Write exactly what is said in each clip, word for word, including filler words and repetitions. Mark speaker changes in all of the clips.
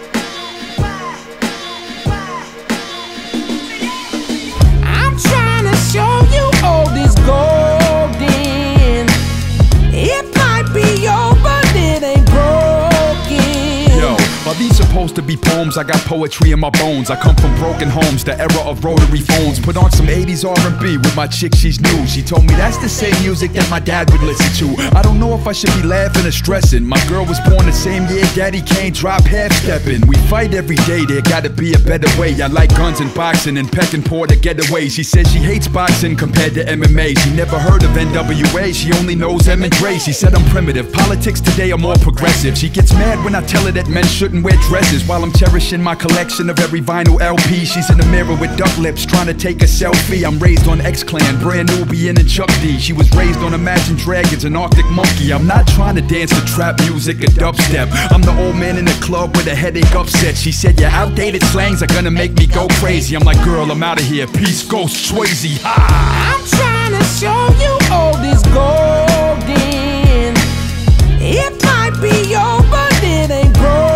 Speaker 1: I'm trying to show you oldies golden. It might be yours, but it ain't broken.
Speaker 2: Yo, are these supposed to be poems? I got poetry in my bones. I come from broken homes, the era of rotary phones. Put on some eighties R and B with my chick, she's new. She told me that's the same music that my dad would listen to. I don't know if I should be laughing or stressing. My girl was born the same year Daddy Kane dropped half stepping. We fight every day, there gotta be a better way. I like guns and boxing and pecking poor to get away. She says she hates boxing compared to M M A. She never heard of N W A, she only knows M and Dre. She said I'm primitive, politics today are more progressive. She gets mad when I tell her that men shouldn't wear dresses. While I'm cherishing my collection of every vinyl L P, she's in the mirror with duck lips trying to take a selfie. I'm raised on X-Clan, Brand Nubian and Chuck D. She was raised on Imagine Dragons and Arctic Monkey. I'm not trying to dance to trap music or dubstep. I'm the old man in the club with a headache upset. She said your outdated slangs are gonna make me go crazy. I'm like, girl, I'm out of here, peace, ghost, Swayze. Ha!
Speaker 1: I'm trying to show you oldies golden. It might be yours, but it ain't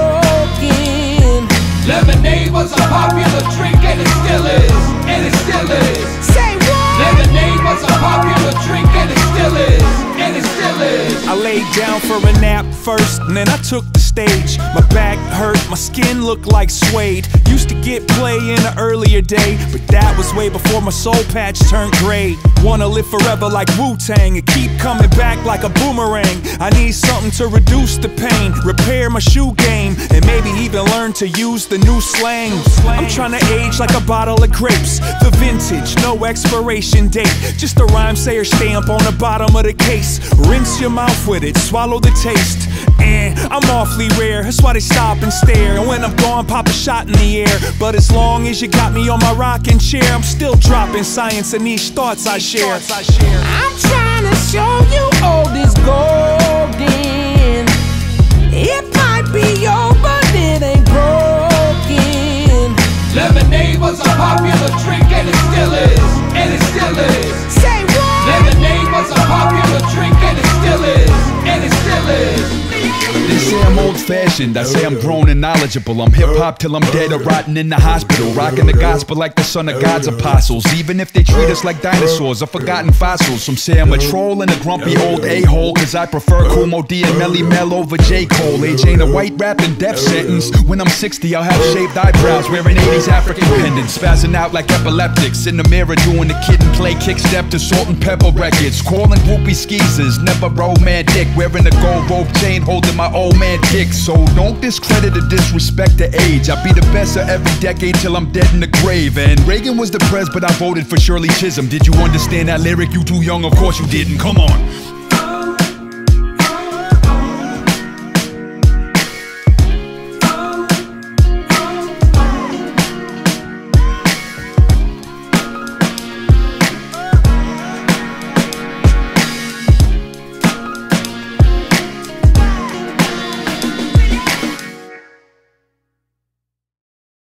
Speaker 1: broken.
Speaker 3: Lemonade was a popular drink and it still is, and it still is.
Speaker 1: Say what?
Speaker 3: Lemonade was a popular drink and it still is, and it still is.
Speaker 4: I laid down for a nap first, and then I took the stage. My back hurt, my skin looked like suede. Used to get play in an earlier day, but that was way before my soul patch turned gray. Wanna live forever like Wu-Tang and keep coming back like a boomerang. I need something to reduce the pain, repair my shoe game, and maybe even learn to use the new slang. I'm trying to age like a bottle of grapes, the vintage, no expiration date. Just a rhyme sayer stamp on the bottom of the case. Rinse your mouth with it, swallow the taste. And I'm awfully rare, that's why they stop and stare. And when I'm gone, pop a shot in the air. But as long as you got me on my rocking chair, I'm still dropping science and niche thoughts I share.
Speaker 1: I'm trying to show you oldies golden. It might be yours, but it ain't broken.
Speaker 3: Lemonade was a popular drink and it still is, and it still is.
Speaker 1: Say what?
Speaker 3: Lemonade was a popular drink and it still is, and it still is.
Speaker 2: They say I'm old-fashioned, I say I'm grown and knowledgeable. I'm hip-hop till I'm dead or rotting in the hospital, rocking the gospel like the son of God's apostles. Even if they treat us like dinosaurs or forgotten fossils. Some say I'm a troll and a grumpy old a-hole, cause I prefer Kumo D and Melly Mel over J. Cole. Age ain't a white rapping death sentence. When I'm sixty, I'll have shaved eyebrows, wearing eighties African pendants, spazzing out like epileptics. In the mirror doing the kid and play kick step to Salt and Pepper records. Calling groupie skeezers, never romantic. Wearing a gold rope chain, holding my old man kick. So don't discredit or disrespect the age. I'll be the best of every decade till I'm dead in the grave. And Reagan was the pres, but I voted for Shirley Chisholm. Did you understand that lyric? You too young, of course you didn't. Come on.